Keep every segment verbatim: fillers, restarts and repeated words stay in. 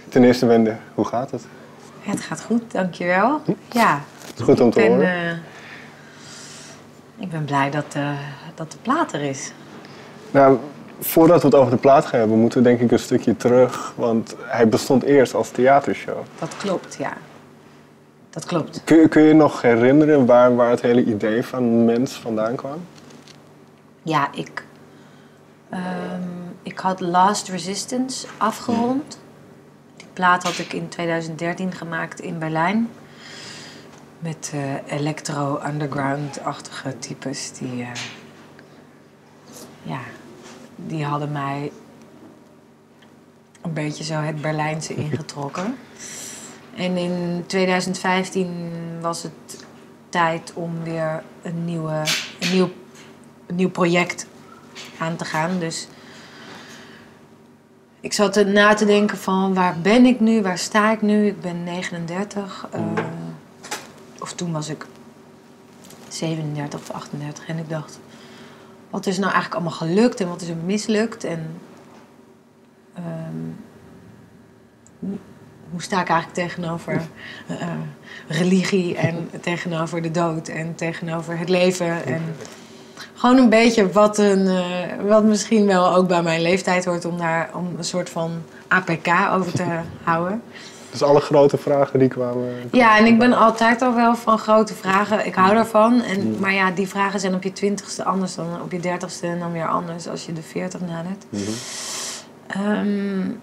Ten eerste, Wende, hoe gaat het? Het gaat goed, dankjewel. Hm? Ja. Het is goed om te ben, horen. Uh, ik ben blij dat, uh, dat de plaat er is. Nou, voordat we het over de plaat gaan hebben, moeten we denk ik een stukje terug. Want hij bestond eerst als theatershow. Dat klopt, ja. Dat klopt. Kun, kun je je nog herinneren waar, waar het hele idee van Mens vandaan kwam? Ja, ik, um, ik had Last Resistance afgerond. Die plaat had ik in twintig dertien gemaakt in Berlijn. Met uh, electro-underground-achtige types die, uh, ja, die hadden mij een beetje zo het Berlijnse ingetrokken. En in twintig vijftien was het tijd om weer een, nieuwe, een, nieuw, een nieuw project aan te gaan. Dus ik zat er na te denken van waar ben ik nu, waar sta ik nu? Ik ben negenendertig. Uh, of toen was ik zevenendertig of achtendertig. En ik dacht, wat is nou eigenlijk allemaal gelukt en wat is er mislukt? En um, hoe sta ik eigenlijk tegenover uh, religie en tegenover de dood en tegenover het leven? En gewoon een beetje wat, een, uh, wat misschien wel ook bij mijn leeftijd hoort om daar om een soort van A P K over te houden. Dus alle grote vragen die kwamen... Ja, en ik ben altijd al wel van grote vragen. Ik hou daarvan. En, maar ja, die vragen zijn op je twintigste anders dan op je dertigste en dan weer anders als je de veertig nadert. Mm-hmm. Um,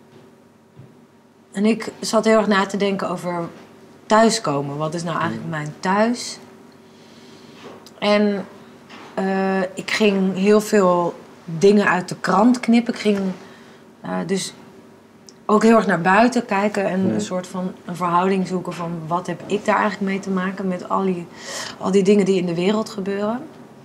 en ik zat heel erg na te denken over thuiskomen. Wat is nou eigenlijk mijn thuis? En uh, ik ging heel veel dingen uit de krant knippen. Ik ging uh, dus ook heel erg naar buiten kijken en een soort van een verhouding zoeken van wat heb ik daar eigenlijk mee te maken met al die, al die dingen die in de wereld gebeuren.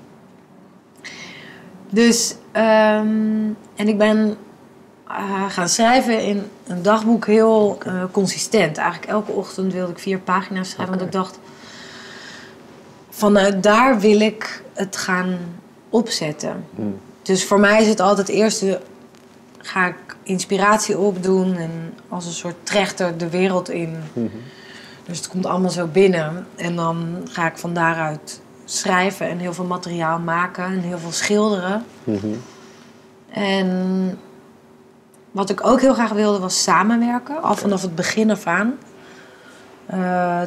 Dus, um, en ik ben uh, gaan schrijven in een dagboek heel uh, consistent. Eigenlijk elke ochtend wilde ik vier pagina's schrijven, okay. Want ik dacht, vanuit daar wil ik het gaan opzetten. Mm. Dus voor mij is het altijd het eerste, ga ik inspiratie opdoen en als een soort trechter de wereld in. Mm-hmm. Dus het komt allemaal zo binnen. En dan ga ik van daaruit schrijven en heel veel materiaal maken en heel veel schilderen. Mm-hmm. En wat ik ook heel graag wilde was samenwerken, al vanaf het begin af aan. Uh,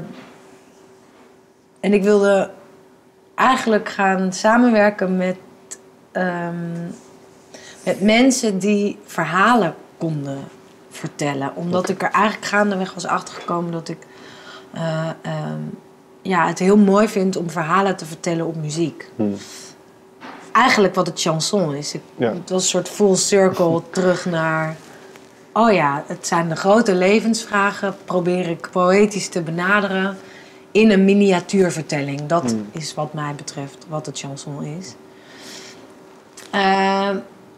en ik wilde eigenlijk gaan samenwerken met... Um, Met mensen die verhalen konden vertellen. Omdat okay. ik er eigenlijk gaandeweg was achtergekomen dat ik uh, um, ja, het heel mooi vind om verhalen te vertellen op muziek. Hmm. Eigenlijk wat het chanson is. Ik, ja. Het was een soort full circle terug naar... Oh ja, het zijn de grote levensvragen. Probeer ik poëtisch te benaderen in een miniatuurvertelling. Dat hmm. is wat mij betreft wat het chanson is. Uh,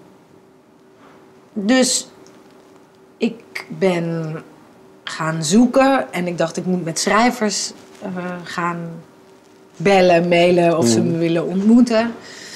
Dus ik ben gaan zoeken en ik dacht ik moet met schrijvers uh, gaan bellen, mailen of mm. ze me willen ontmoeten.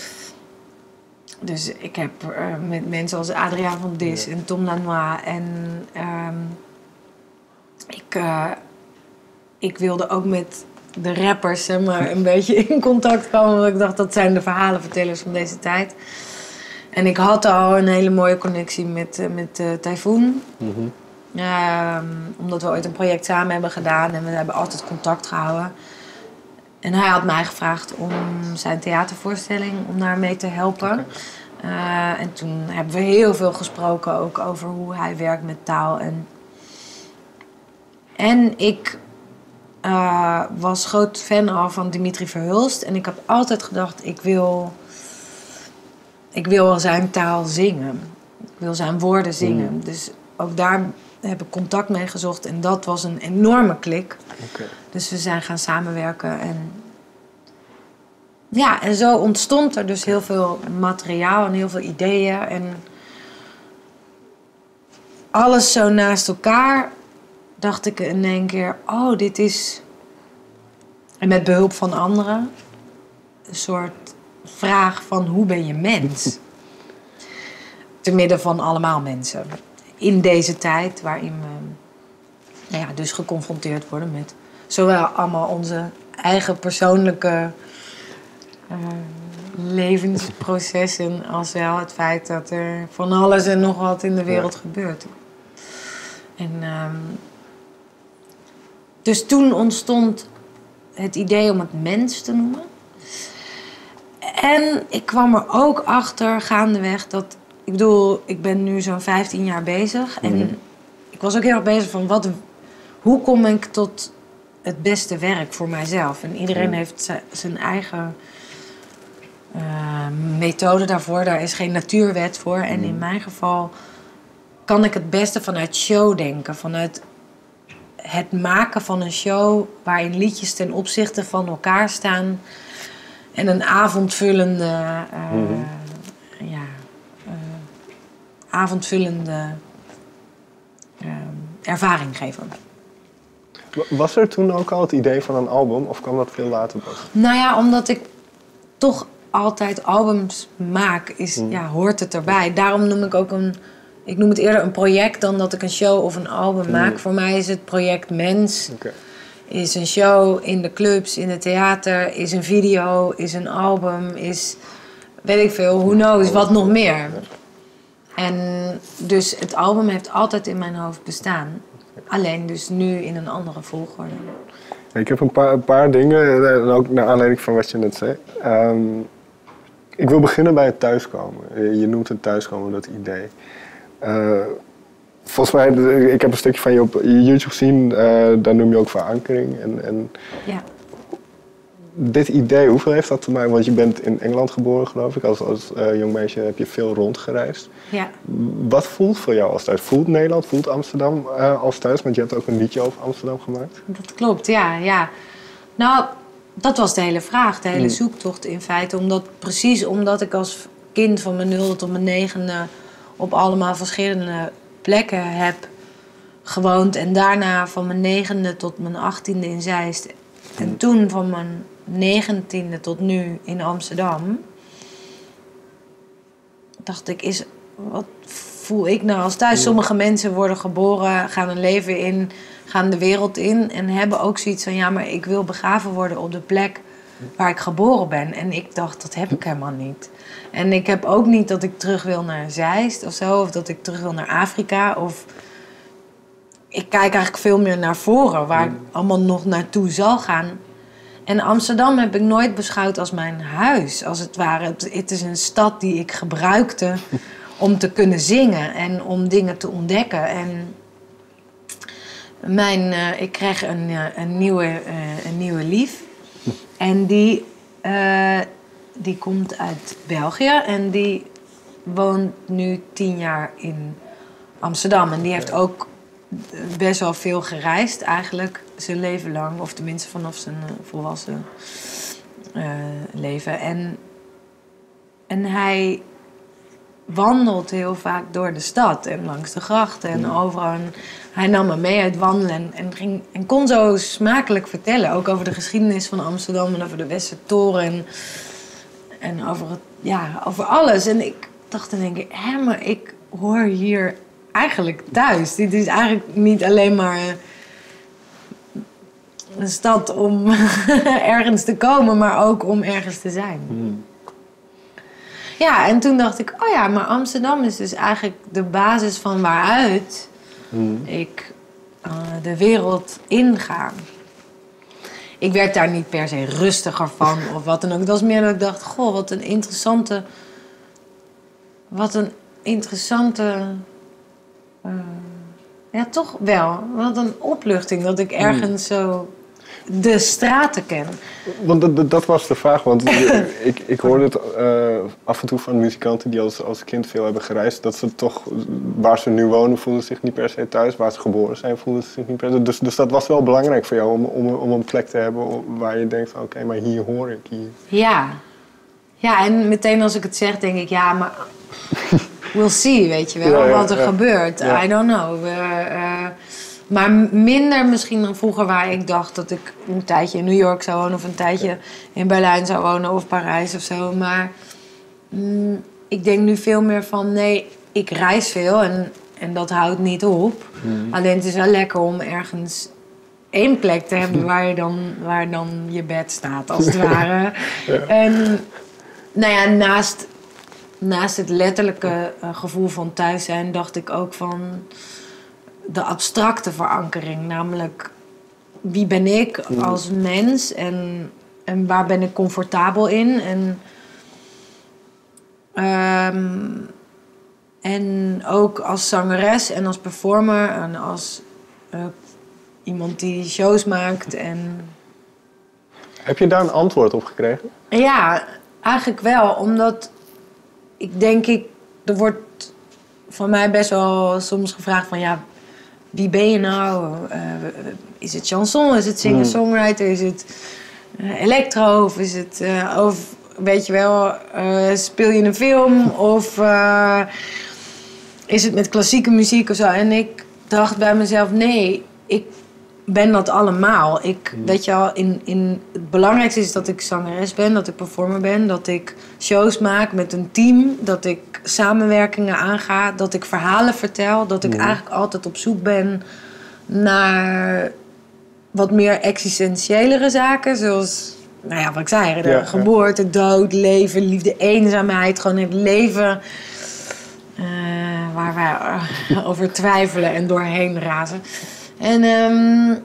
Dus ik heb uh, met mensen als Adriaan van Dis ja. en Tom Lanois en um, ik, uh, ik wilde ook met de rappers zeg maar, een beetje in contact komen, want ik dacht dat zijn de verhalenvertellers van deze tijd. En ik had al een hele mooie connectie met, uh, met uh, Typhoon. Mm-hmm. Uh, omdat we ooit een project samen hebben gedaan en we hebben altijd contact gehouden. En hij had mij gevraagd om zijn theatervoorstelling, om daar mee te helpen. Okay. Uh, en toen hebben we heel veel gesproken ook over hoe hij werkt met taal. En, en ik uh, was groot fan al van Dimitri Verhulst. En ik heb altijd gedacht, ik wil... Ik wil zijn taal zingen. Ik wil zijn woorden zingen. Mm. Dus ook daar heb ik contact mee gezocht. En dat was een enorme klik. Okay. Dus we zijn gaan samenwerken. En ja, en zo ontstond er dus heel veel materiaal en heel veel ideeën. En alles zo naast elkaar dacht ik in één keer... Oh, dit is... En met behulp van anderen... Een soort... vraag van hoe ben je mens? Te midden van allemaal mensen. in deze tijd waarin we nou ja, dus geconfronteerd worden met zowel allemaal onze eigen persoonlijke uh, levensprocessen als wel het feit dat er van alles en nog wat in de wereld ja. gebeurt. En, um, dus toen ontstond het idee om het mens te noemen. En ik kwam er ook achter gaandeweg dat... Ik bedoel, ik ben nu zo'n vijftien jaar bezig. En mm-hmm. ik was ook heel erg bezig van... Wat, hoe kom ik tot het beste werk voor mijzelf? En iedereen mm. heeft zijn eigen uh, methode daarvoor. Daar is geen natuurwet voor. En mm. in mijn geval kan ik het beste vanuit show denken. Vanuit het maken van een show... waarin liedjes ten opzichte van elkaar staan... en een avondvullende... Uh, mm-hmm. ja, uh, avondvullende uh, ervaring geven. Was er toen ook al het idee van een album of kwam dat veel later pas? Nou ja, omdat ik toch altijd albums maak, is, mm. ja, hoort het erbij. Daarom noem ik ook een... Ik noem het eerder een project dan dat ik een show of een album mm. maak. Voor mij is het project Mens. Okay. Is een show in de clubs, in het theater, is een video, is een album, is... weet ik veel, who knows, wat nog meer. En dus het album heeft altijd in mijn hoofd bestaan. Alleen dus nu in een andere volgorde. Ik heb een paar, een paar dingen, en ook naar aanleiding van wat je net zei. Um, ik wil beginnen bij het thuiskomen. Je noemt het thuiskomen, dat idee. Uh, volgens mij, ik heb een stukje van je op YouTube gezien, uh, daar noem je ook verankering. En, en ja. Dit idee, hoeveel heeft dat te maken? Want je bent in Engeland geboren, geloof ik. Als, als uh, jong meisje heb je veel rondgereisd. Ja. Wat voelt voor jou als thuis? Voelt Nederland, voelt Amsterdam uh, als thuis? Want je hebt ook een liedje over Amsterdam gemaakt. Dat klopt, ja. ja. Nou, dat was de hele vraag, de hele hmm. zoektocht in feite. Omdat, precies omdat ik als kind van mijn nulde tot mijn negende... op allemaal verschillende plekken heb gewoond. En daarna van mijn negende tot mijn achttiende in Zeist. En hmm. toen van mijn negentiende tot nu in Amsterdam, dacht ik, is, wat voel ik nou als thuis? Sommige mensen worden geboren, gaan een leven in, gaan de wereld in en hebben ook zoiets van, ja, maar ik wil begraven worden op de plek waar ik geboren ben. En ik dacht, dat heb ik helemaal niet. En ik heb ook niet dat ik terug wil naar Zeist of zo, of dat ik terug wil naar Afrika, of... Ik kijk eigenlijk veel meer naar voren, waar ik allemaal nog naartoe zal gaan. En Amsterdam heb ik nooit beschouwd als mijn huis, als het ware. Het, het is een stad die ik gebruikte om te kunnen zingen en om dingen te ontdekken. En mijn, uh, ik kreeg een, uh, een, nieuwe, uh, een nieuwe lief. En die, uh, die komt uit België en die woont nu tien jaar in Amsterdam. En die heeft ook best wel veel gereisd eigenlijk zijn leven lang. Of tenminste vanaf zijn uh, volwassen uh, leven. En, en hij wandelt heel vaak door de stad en langs de grachten en ja. overal. En hij nam me mee uit wandelen en, en, ging, en kon zo smakelijk vertellen. Ook over de geschiedenis van Amsterdam en over de Westertoren. En, en over, het, ja, over alles. En ik dacht dan denk ik, hé, maar ik hoor hier eigenlijk thuis. Dit is eigenlijk niet alleen maar een stad om ergens te komen, maar ook om ergens te zijn. Mm. Ja, en toen dacht ik, oh ja, maar Amsterdam is dus eigenlijk de basis van waaruit mm. ik uh, de wereld inga. Ik werd daar niet per se rustiger van of wat dan ook. Het was meer dat ik dacht, goh, wat een interessante... Wat een interessante... Uh, ja, toch wel. Wat een opluchting dat ik ergens mm. zo de straten ken. Want dat, dat was de vraag, want ik, ik hoorde het uh, af en toe van muzikanten die als, als kind veel hebben gereisd, dat ze toch, waar ze nu wonen, voelden ze zich niet per se thuis. Waar ze geboren zijn, voelden ze zich niet per se. Dus, dus dat was wel belangrijk voor jou om, om, om een plek te hebben waar je denkt van oké, okay, maar hier hoor ik. Hier. Ja. Ja, en meteen als ik het zeg, denk ik, ja, maar we'll see, weet je wel, ja, ja, wat er ja. gebeurt. Ja. I don't know. Uh, uh, maar minder misschien dan vroeger, waar ik dacht dat ik een tijdje in New York zou wonen of een tijdje ja. in Berlijn zou wonen of Parijs of zo. Maar mm, ik denk nu veel meer van, nee, ik reis veel en, En dat houdt niet op. Mm. Alleen het is wel lekker om ergens één plek te hebben waar, je dan, waar dan je bed staat, als het ware. Ja. En nou ja, naast, naast het letterlijke uh, gevoel van thuis zijn, dacht ik ook van de abstracte verankering. Namelijk, wie ben ik als mens en, en waar ben ik comfortabel in? En, um, en ook als zangeres en als performer en als uh, iemand die shows maakt. En heb je daar een antwoord op gekregen? Ja, eigenlijk wel. Omdat ik denk ik, er wordt van mij best wel soms gevraagd van ja, wie ben je nou? Uh, is het chanson? Is het singer-songwriter? Is het uh, electro? Of is het, uh, of weet je wel, uh, speel je een film? Of uh, is het met klassieke muziek of zo? En ik dacht bij mezelf, nee, ik ben dat allemaal. Ik, weet je wel, in, in, het belangrijkste is dat ik zangeres ben, dat ik performer ben, dat ik shows maak met een team, dat ik samenwerkingen aanga, dat ik verhalen vertel, dat ik mm. eigenlijk altijd op zoek ben naar wat meer existentiëlere zaken, zoals, nou ja, wat ik zei, de ja, geboorte, ja. dood, leven, liefde, eenzaamheid, gewoon het leven uh, waar wij uh, over twijfelen en doorheen razen. En, um,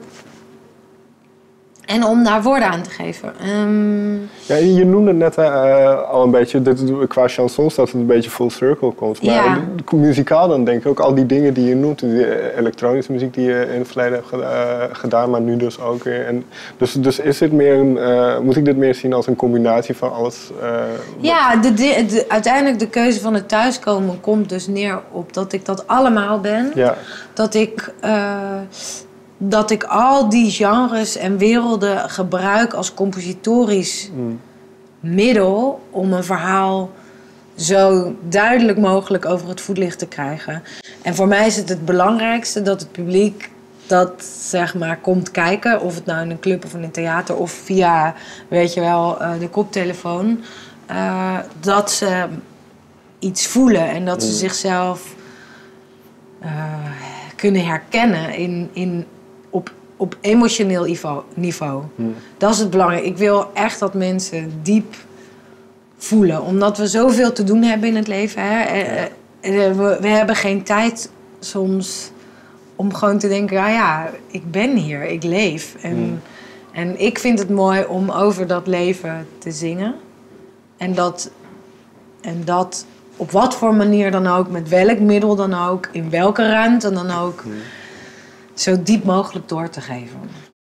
en om daar woorden aan te geven. Um, ja, je noemde net uh, al een beetje, dit, qua chansons, dat het een beetje full circle komt. Maar ja. muzikaal dan denk ik ook, al die dingen die je noemt, die elektronische muziek die je in het verleden hebt uh, gedaan, maar nu dus ook weer. En dus, dus is dit meer een, uh, moet ik dit meer zien als een combinatie van alles? Uh, ja, de, de, de, uiteindelijk de keuze van het thuiskomen komt dus neer op dat ik dat allemaal ben. Ja. Dat ik... Uh, dat ik al die genres en werelden gebruik als compositorisch mm. middel om een verhaal zo duidelijk mogelijk over het voetlicht te krijgen. En voor mij is het het belangrijkste dat het publiek dat zeg maar komt kijken, of het nou in een club of in een theater of via, weet je wel, uh, de koptelefoon, uh, dat ze iets voelen en dat ze mm. zichzelf uh, kunnen herkennen in, in Op, op emotioneel niveau. Hmm. Dat is het belangrijke. Ik wil echt dat mensen diep voelen. Omdat we zoveel te doen hebben in het leven. Hè? Ja. We, we hebben geen tijd soms om gewoon te denken... Ah ja, ik ben hier, ik leef. En, hmm. en ik vind het mooi om over dat leven te zingen. En dat, en dat op wat voor manier dan ook, met welk middel dan ook... in welke ruimte dan ook... Hmm. zo diep mogelijk door te geven.